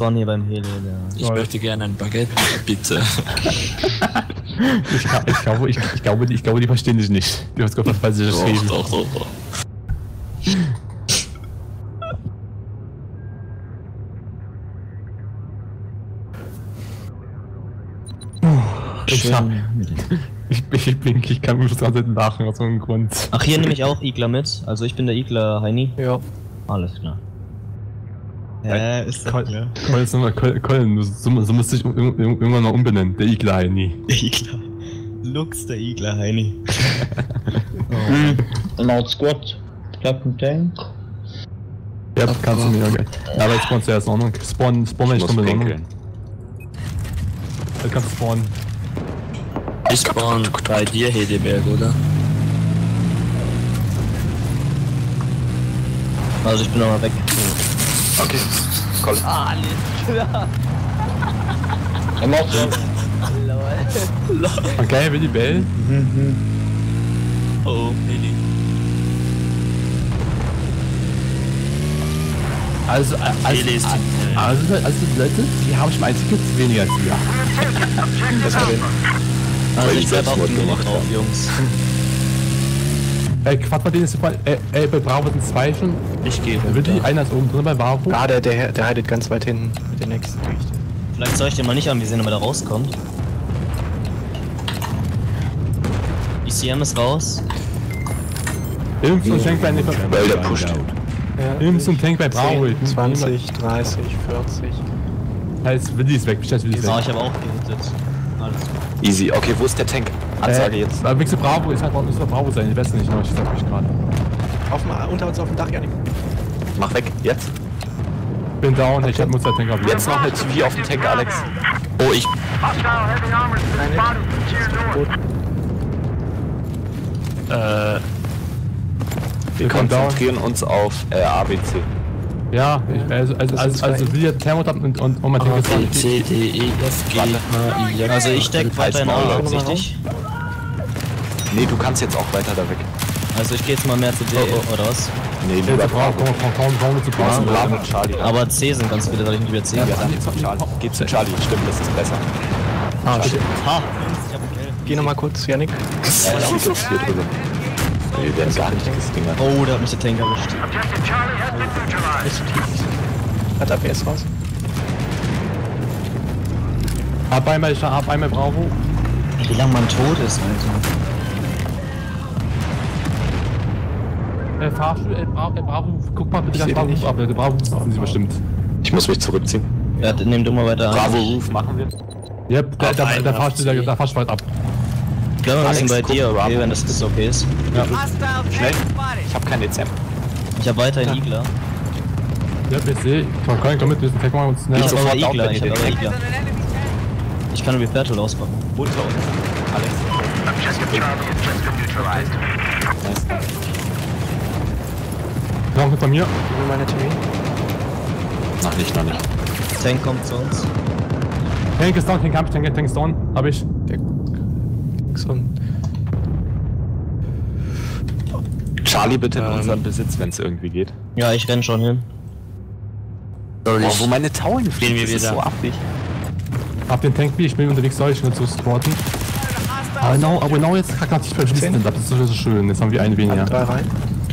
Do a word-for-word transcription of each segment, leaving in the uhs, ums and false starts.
spawn hier beim Heli. Ja. Ich Toll. möchte gerne ein Baguette, bitte. ich, ich, glaube, ich, ich, glaube, ich glaube, die verstehen dich nicht. Du hast Gott was falsch geschrieben. Doch, doch, doch. Ich, hab, ich, ich, blink, ich kann mich schon ganz lachen aus so einem Grund. Ach, hier nehme ich auch Igler mit. Also ich bin der Igler Heini. Ja. Alles klar. Ja, äh, ist das klar. Colin, Colin, so, so musst du dich irgendwann mal umbenennen. Der Igler Heini. Der Igler. Lux, der Igler Heini. oh. Laut Squad. Bleibt Tank. Ja, das kannst du mir okay. Ja, aber jetzt spawnst du ja erst in Ordnung. Spawn, spawn wenn ich komme in Ordnung. Da kannst du spawnen. Ich spawn bei dir, Hedeberg, oder? Also ich bin nochmal weg. Okay. Colin. Ah, alles klar. Er macht so. Okay, will die Bell? Mhm. Oh, Heli. Also, also, also, also, also Leute, die haben schon ein Ticket weniger als wir. Das war den. Also ich bleib auf dem Mini drauf, Jungs. Ey, Quatsch, bei denen ist super. Ey, ey, bei Bravo sind zwei schon. Ich gehe. Wird die einer ist oben drin bei Bravo? Ah, der, der, der heidet ganz weit hinten mit den nächsten. Vielleicht soll ich den mal nicht anvisieren, ob er da rauskommt. E C M ist raus. Impf und Tank bei nicht Weil der pusht. Ja, Impf und Tank bei Bravo. zwanzig, dreißig, vierzig. Heißt, Willi ist weg, bestellt Willi ist weg. Ah, ich habe auch gehittet. Alles gut. Easy, okay, wo ist der Tank? Ansage äh, jetzt. Aber Wechsel Bravo ist halt muss doch Bravo sein, ich weiß nicht, ich sag euch gerade. Auf dem, unter uns auf dem Dach, Janik. Mach weg, jetzt. Bin down, ich hab muss der Tank auf. Jetzt noch eine T V auf dem Tank, Alex. Oh, ich. Äh. Wir konzentrieren uns auf äh, A B C. Ja, ich, also, also, also, also Willi hat Thermot und, und, und mein Tank ist A, B, C, D, E, F, G, H, I, J. Also ich deck weiter in A, richtig? Nee, du kannst jetzt auch weiter da weg. Also ich geh jetzt mal mehr zu D, oh, oh. oder was? Nee, lieber lieber Bravo, komm, komm, komm, komm, zu Bravo. Bravo und Charlie. Aber C sind ganz viele, weil ich nicht über C Ja, gehe. dann geh zu Charlie. Geh zu Charlie, stimmt, das ist besser. Ah, shit. Ha! Ich hab einen Kill. Geh nochmal kurz, Janik. Ja, ich bin jetzt hier drüber. Nee, wir werden gar nicht gestingert. Oh, da hat mich der Tank erwischt. Nicht zu tief. Hat A P S raus. Ab einmal, ich ab einmal Bravo. Wie lange man tot ist, Alter. Äh, Fahrstuhl, äh, Bravo, äh, Bravo, guck mal bitte Ich das seh den Bravo ab, äh, Bravo ist offensiv bestimmt. Ich muss mich zurückziehen. Ja, nimm du mal weiter an. Bravo Roof machen wir. Ja, der, der, der Fahrstuhl, der, der Fahrstuhl ab. Ich glaube, wir müssen bei Alex, dir, guck, okay, Bravo. wenn das, das okay ist. Ja. Schnell. Ich hab kein E C M. Ich hab weiterhin Igler. Ja, ich seh, komm, komm, komm mit, wir sind Tank mal uns Ich näher. hab sofort aber down, Igler, wenn ich ihr hab den aber Igler. Ich kann Refertal auspacken. Unter uns. Alex. Nice. Komm, mit von mir. Gib mir meine T V. Noch nicht, noch nicht. Tank kommt zu uns. Tank ist down, Tank hab ich, Tank, Tank ist down. Hab ich. Der so ein. Charlie bitte in Ähm. unseren Besitz, wenn es irgendwie geht. Ja, ich renn schon hin. Boah, wo meine Tauern fliegen, wir das ist wieder. so affig. Hab den Tank, ich bin unterwegs, soll ich nur zu supporten. Aber genau, aber genau jetzt kann ich verschließen, das ist so schön, jetzt haben wir einen weniger. Drei rein.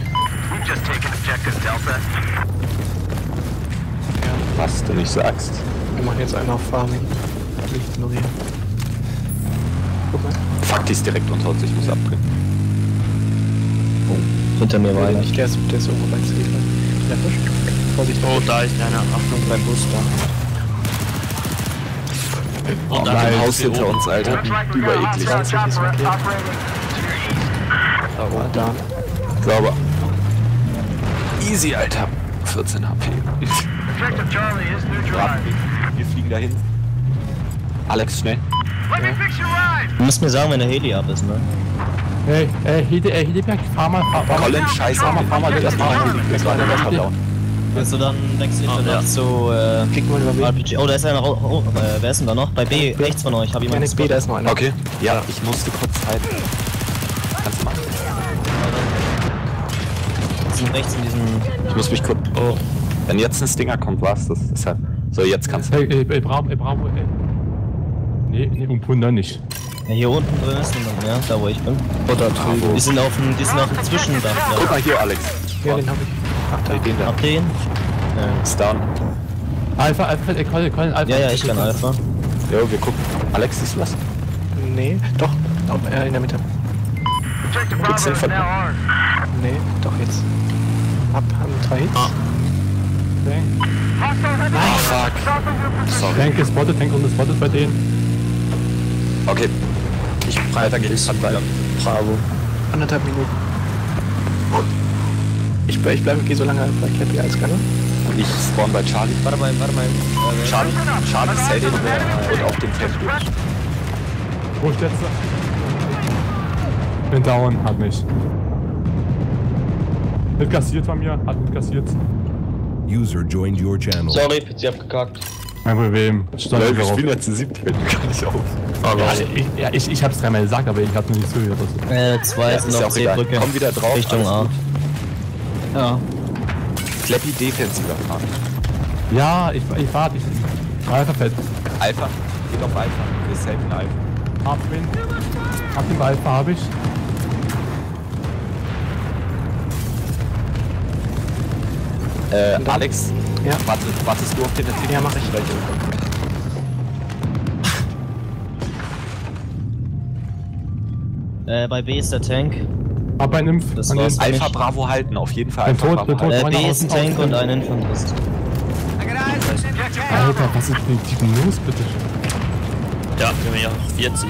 Was du nicht sagst. Wir machen jetzt einen auf Farming. Nicht ignorieren. Guck mal. Fuck, die ist direkt unter uns, ich muss abdrehen. Hinter mir war Nein, einer. nicht, der ist, der ist irgendwo beim Ziel. Der Fisch. Vorsicht. Oh, da ist einer. Achtung beim Bus da. Oh, Oh, da nice. ein Haus hinter uns, Alter. Übereklig. zwanzig ist okay. Sauber. Da. Sauber. Easy, Alter. vierzehn H P. Wir fliegen dahin. Alex, schnell. Du musst mir sagen, wenn der Heli ab ist, ne? Hey, ey, Hede, ey, Hedeberg, fahr mal, fahr mal. Colin, scheiße. Fahr mal, fahr mal, Das fahr war mal. das war der Down. Willst du dann wechseln Ah, wir ja. zu äh, Klick mal über R B. P G? Oh, da ist einer raus. Oh, äh, wer ist denn da noch? Bei B, rechts von euch. Hab jemanden Janik B, da ist noch einer. Okay. Ja, ich musste kurz halten. Kannst du machen. Die sind rechts in diesem. Ich muss mich kurz... Oh. Wenn jetzt ein Stinger kommt, war's das. Deshalb. So, jetzt kannst du. Ey, ey, ey, Bravo, ey, Bravo, ey. Nee, nee, um Wunder nicht. Ja, hier unten drin ist niemand mehr, da wo ich bin. Oder drüben. Die sind auf dem, die sind auf dem Zwischendach Guck da. mal hier, Alex. Ja, den hab ich. Ach, da. Den da. Hab den? Ist down. Alpha, Alpha, ey, Colin, Colin, Alpha. Ja, ja, ich kann Alpha. Jo, wir gucken. Alex, siehst du was? Nee, doch. Doch, äh, in der Mitte. Gibt's den von. Nee, doch jetzt. Ab, haben drei Hits. Tank. Oh, fuck. Sorry. Tank gespottet, Tank unten gespottet bei denen. Okay. Ich weiter geht's. Bravo. Anderthalb Minuten. Ich, ble- ich bleibe, geh so lange bei Cappy als Gunner. Und ich spawn bei Charlie. Warte mal, warte mal. Äh, Charlie, Charlie, Sadie und auf den Tank durch. Wo steht's? Bin down, hat mich. Mit kassiert von mir, hat mit kassiert. User joined your channel. Sorry, P C abgekackt. Kein Problem. Stand Leute, drauf. ich spiele jetzt in siebten, fällt mir gar nicht auf. Ja, ich, ja, ich, ich hab's dreimal gesagt, aber ich hab nur nicht zugehört. Also. äh, zwei Ja, sind ist ja auf auch egal. C-Brücke. Komm wieder drauf. Richtung A. alles gut. Ja. Clappy defensiver fahren. Ja, ich, ich warte, ich. Alpha fett. Alpha, geht auf Alpha. Wir safen Alpha. Hab den. Hab den bei Alpha, hab ich. Äh, Alex, Ja. warte, wartest du auf den Artikel? Ja, mach ich. Äh, bei B ist der Tank. Hab einen Impf. Das an war's. den- Alpha nicht. Bravo halten, auf jeden Fall Bin Alpha tot, Bravo bin tot. halten. Äh, B Einer ist ein außen Tank auf- und ein Infanterist. Alter, was ist mit diesem los, bitte? Ja, wir haben ja auch vierzig.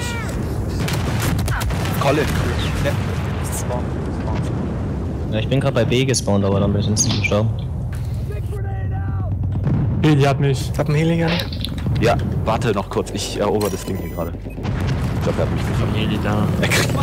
Colin, Clap, spawn. Ja, ich bin gerade bei B gespawnt, aber dann bin ich instant gestorben. Heli hat mich. Ich hab einen Heli, Janik. Ja, warte noch kurz, ich erober das Ding hier gerade. Ich glaube, er hat mich gefunden. Heli da. Er kriegt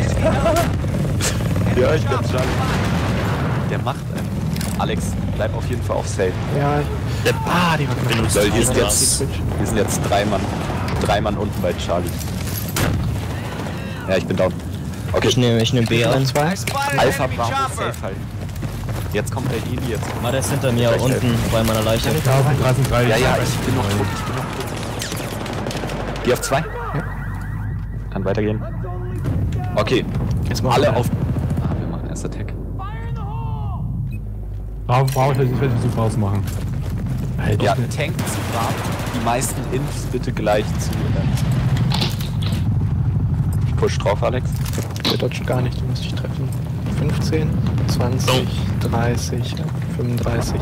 Ja, ich glaube Charlie. Der macht einen. Alex, bleib auf jeden Fall auf Safe. Ja. Der Ah, die war knapp. benutzt Weil hier sind auch jetzt, was. hier sind jetzt drei Mann. Drei Mann unten bei Charlie. Ja, ich bin down. Okay, Ich nehme ich nehm B ein. Zwei. Alpha Bravo safe halten. Jetzt kommt der Heli, jetzt kommt Mal der ist hinter mir Gleich unten bei meiner Leiche. Ja, auf drei sind drei. Ja, ja, ich bin noch tot, ich bin noch tot. Geh auf zwei? Kann weitergehen. Okay, Jetzt mal alle auf... Ah, wir machen erst Attack. Bravo, bravo, ich werde versuchen rausmachen. Alter, Ja, ich bin- Tank zu Bravo. Die meisten Infs bitte gleich zu... Ich push drauf, Alex. Der dodgt gar nicht, den muss ich treffen. fünfzehn, zwanzig, dreißig, fünfunddreißig.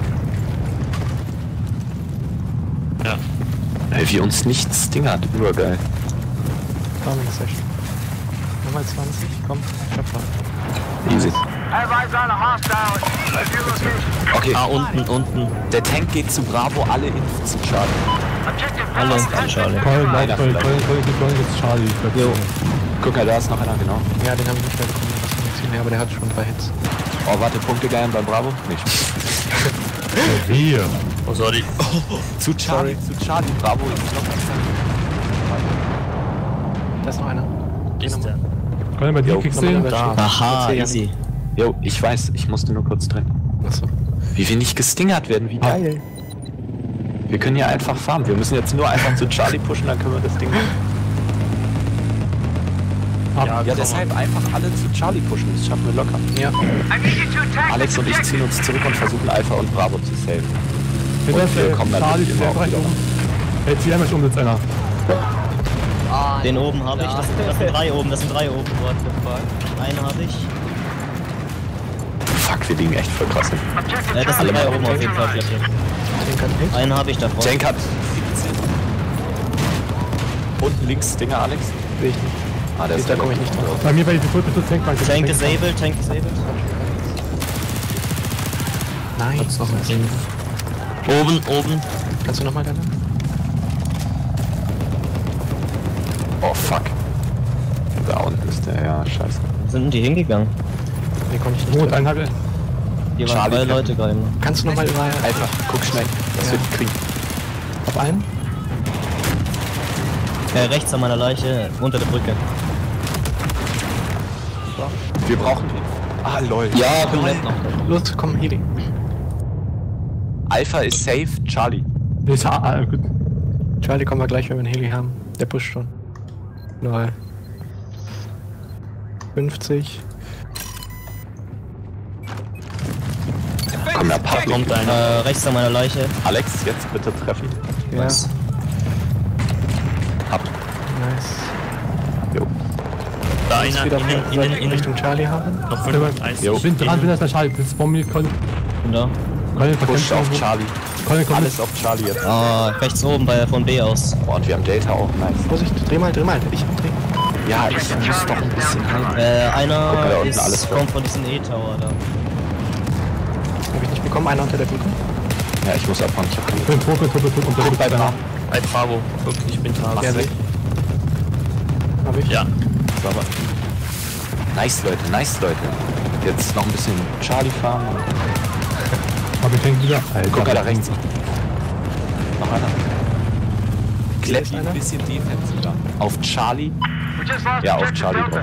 Ja. Ey, wie uns nichts Dingert, übergeil. Farming Session. Nochmal zwanzig, komm, schaff mal. Easy. Okay, Ah, unten, unten. der Tank geht zu Bravo, alle Infs zu Charlie. Alle an Charlie. Colin, Einer lauf, Colin, vielleicht. Colin, Colin, Colin, Colin, jetzt Charlie. Ich bleib Jo. Guck mal, da ist noch einer, genau. Ja, den habe ich nicht mehr bekommen, was Munition her, aber der hat schon drei Hits. Oh, warte, Punkte geiern bei Bravo? Nicht. Wir. Oh, sorry. Zu Charlie, zu Charlie. Bravo ist noch Da ist noch einer. Ist der. Colin, bei dir Jo, kriegst du nochmal den? rüber. Aha, Erzähl, easy. Jo, ich weiß, ich musste nur kurz drin. Achso. Wie wir nicht gestingert werden, wie geil. Wir können ja einfach farmen. Wir müssen jetzt nur einfach zu Charlie pushen, dann können wir das Ding. Ja, Ja, deshalb einfach alle zu Charlie pushen, das schaffen wir locker. Ja. Alex und ich ziehen uns zurück und versuchen Alpha und Bravo zu saven. Hinter Und wir der kommen Charlie, natürlich immer der auch rechts wieder um. Ey, zieh einmal um, sitzt einer. Den oben habe ich. Das, das sind drei oben, das sind drei oben. Einen habe ich. Fuck, wir liegen echt voll krass hin. Äh, das sind Alle drei mal oben auf jeden Fall. Fläche. Den kann ich. Einen habe ich davon. Tank hat siebzehn. Unten links Dinger, Alex. Sehe ich nicht. Ah, der ist Da komme ich nicht drauf. Bei mir bei die Full Tank bei Tank disabled, Tank disabled. Nein. Oben, oben. Kannst du nochmal deine? Oh fuck. Da unten ist der, ja, scheiße. Wo sind denn die hingegangen? Nee, konnte ich nicht. Rot, treffen. einen hab ich. Hier waren Charlie drei Cap. Leute gerade. Kannst du nochmal über Einfach, guck schnell. Das Ja. wird kriegen. auf einen? Äh, rechts an meiner Leiche, unter der Brücke. Wir brauchen ihn. Ah, lol. Ja, komplett noch. Los, komm, Heli. Alpha ist safe, Charlie. Ist ah, ah, gut. Charlie kommen wir gleich, wenn wir einen Heli haben. Der pusht schon. Null. fünfzig. Komm, ja, Pablo. Kommt einer. Äh, rechts an meiner Leiche. Alex, jetzt bitte treffen. Ja. Was? Ab. Nice. Jo. Da Jetzt einer, wieder innen, in, innen, innen. Richtung Charlie haben. Noch fünf, eins. Jo. Ich bin dran, bin das der Charlie. Das ist von mir. Colin, Bin da. Colin, Push auf Colin, Charlie. Colin, Colin. Alles auf Charlie jetzt. Ah, rechts oben bei von B aus. Oh, und wir haben Delta auch. Nice. Vorsicht, dreh mal, dreh mal. Ich dreh. Ja, ich muss noch ein bisschen halten. Äh, einer Guck mal, da unten ist, alles kommt von diesem E-Tower da. Hab ich nicht bekommen. Einer unter der Brücke. Ja, ich muss abhauen. Ich hab keine. Bin tot, bin tot, bin tot. Und der Guck bei der Nacht. Ein Bravo. Guck, ich bin Bravo. Ja, weg. Hab ich. Ja. Sauber. Nice, Leute, nice, Leute. Jetzt noch ein bisschen Charlie fahren. Aber ich denke wieder. Alter, Guck mal da rechts. Noch einer. Hier ist Kletti einer. ein bisschen defensiver. Auf Charlie. Ja, auf Charlie drauf.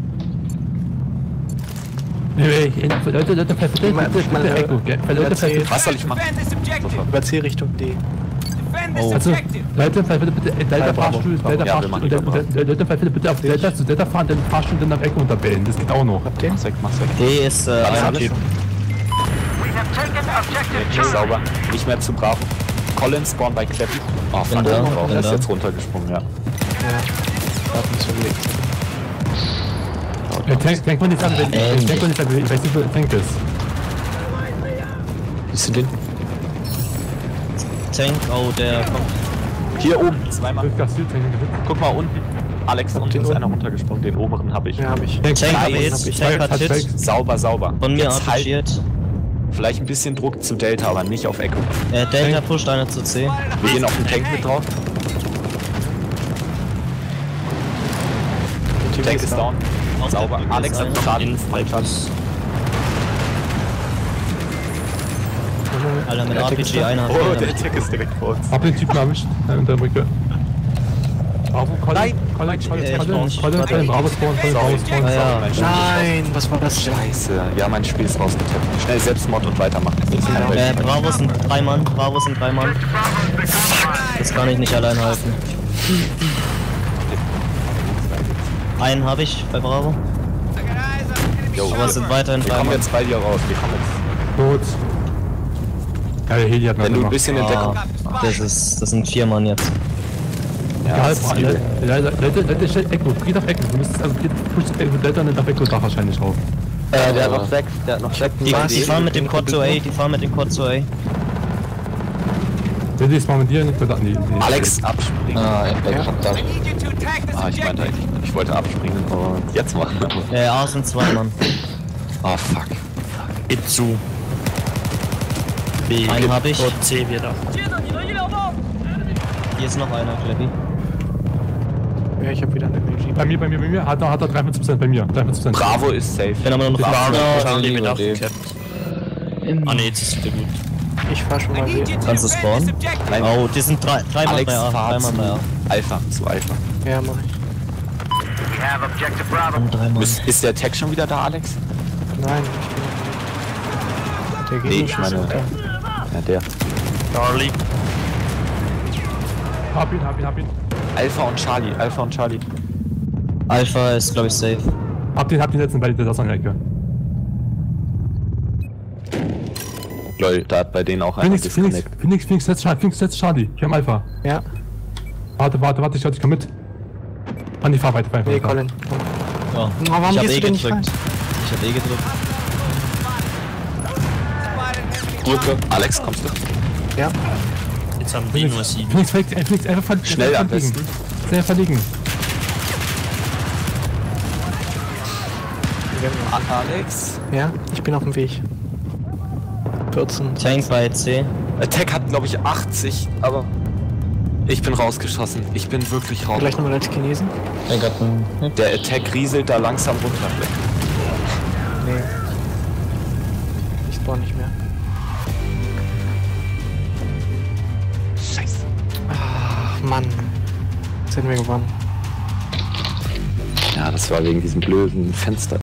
Nee, nee, Leute, Leute, bitte, bitte, mal- bitte, mal, bitte, äh, Echo, gell? Leute, erzähl. bitte, Was soll ich machen? Über C Richtung D. Oh, also, Leute, bitte, bitte, äh, Delta Bravo, Fahrstuhl, Bravo. Delta Ja, wir Fahrstuhl, machen und lieber dann- dann- Leute, bitte, bitte auf Delta zu Delta fahren, dann Fahrstuhl, dann nach Echo unterbellen, das geht auch noch. Habt ihr? Mach's weg, mach's weg. D ist äh, Alles, ein alles. Typ. Nee, sauber. Nicht mehr zu Bravo. Colin spawn bei Kletti. Oh, Bin fuck, da, drauf. bin Der ist da. jetzt runtergesprungen, ja. Ja. Hat uns überlegt. Ja, Tank, Tank man nicht sagen, wenn Äh, ich Tank man nicht sagen, ich weiß nicht, wo der Tank ist. Bist du den? Tank, oh, der kommt. Hier oben, zweimal. Fünf Gas, Tank, Tank. Guck mal unten. Alex, unten den ist einer unten? runtergesprungen. Den oberen habe ich. Ja, hab ich. Tank, Tank Nice. habe jetzt, Tank hat Hit. Sauber, sauber. Von mir Jetzt halt arrangiert. vielleicht ein bisschen Druck zu Delta, aber nicht auf Echo. Äh, Delta pusht einer zu C. Wir gehen auf den Tank mit drauf. Der Tank ist down. Auf der Sauber. Brücke Alex ist hat einer. Schaden. Innen Freipass. Alter, mit Der R P Tank ist G da. einer. Oh, der Tank ist direkt vor uns. Hab den Typen erwischt, äh, unter der Brücke. Bravo, Colin, Nein. Colin, Colin, Äh, ich Colin, bin nicht- Colin, Colin, Bravo spawn, Colin, Bravo spawn. Ah, ja. Mein Spiel Nein, was war das ist denn? raus. Scheiße. Ja, mein Spiel ist rausgetappt. Schnell Selbstmord und weitermachen. Äh, Bravo sind drei Mann, Bravo sind drei Mann. Das kann ich nicht allein halten. Einen habe ich bei Bravo, Jo. aber es sind weiterhin Wir drei kommen Mann. jetzt bei dir raus. Wir kommen jetzt. Tot. Ja, der Heli hat noch Wenn du ein gemacht. bisschen in Deckung. Ah, das ist, das sind vier Mann jetzt. Ja, Ja, das ist übel. Leute, Leute, Leute, stell Echo, geht auf Echo. Du müsstest, also geht, push Echo, Delta und dann auf Echo da wahrscheinlich drauf. Äh, der hat noch sechs, der hat noch sechs. Die, Was? die fahren mit dem Quad zu A, die fahren mit dem Quad zu A. Will ich es mal mit dir nicht? Nee, nee. Alex, abspringen. Ah, Ja. Ah, ich meinte eigentlich, ich wollte abspringen und jetzt machen. Äh, A sind zwei Mann. Oh, fuck. Itzu. B. Einen hab ich. Und C wieder. Hier ist noch einer, Kleppy. Ja, ich hab wieder eine M G. Bei mir, bei mir, bei mir, hat er, hat er dreiundvierzig Prozent bei mir. dreiundvierzig Prozent. Bravo ist safe. Bin aber noch Bravo. Bravo. Charlie wird aufgekehrt. Ah ne, jetzt ist wieder gut. Ich fahr schon mal wieder. Kannst du spawnen? Nein. Oh, die sind drei, drei Mann Alex, bei A, drei fahr Mann bei A. zu Alpha, zu Alpha. Ja, mach ich. Und drei Mann. Ist, ist der Tag schon wieder da, Alex? Nein, ich bin. Der Nee, Gegner ich meine, ist unter. ja, der. Charlie. Hab ihn, hab ihn, hab ihn. Alpha und Charlie, Alpha und Charlie. Alpha ist, glaube ich, safe. Hab den, hab den letzten bei der das an der Ecke. Lol, da hat bei denen auch einer Phoenix, Phoenix, disconnect. Phoenix, Phoenix, setz Charlie, Phoenix, setz Charlie. Ich hab Alpha. Ja, Warte, warte, warte, ich, ich komm mit. Andi, fahr weiter, fahr weiter. nee, Colin. Komm. Ja. Oh, warum ich hab gehst eh du denn nicht gedrückt. Ich hab eh gedrückt. Brücke. Alex, kommst du? Ja, Jetzt haben die nur sieben. Phoenix, Phoenix, äh, Phoenix, einfach ver- Schnell am verlegen. besten. Sehr verlegen. Alex. ja, ich bin auf dem Weg. vierzehn. Tank bei C. Attack hat, glaube ich, achtzig, aber ich bin rausgeschossen. Ich bin wirklich raus. Gleich nochmal als Chinesen? Tank hat einen. Der Attack rieselt da langsam runter. Nee. Ich spawn nicht mehr. Scheiße. Ach, Mann. Jetzt hätten wir gewonnen. Ja, das war wegen diesem blöden Fenster.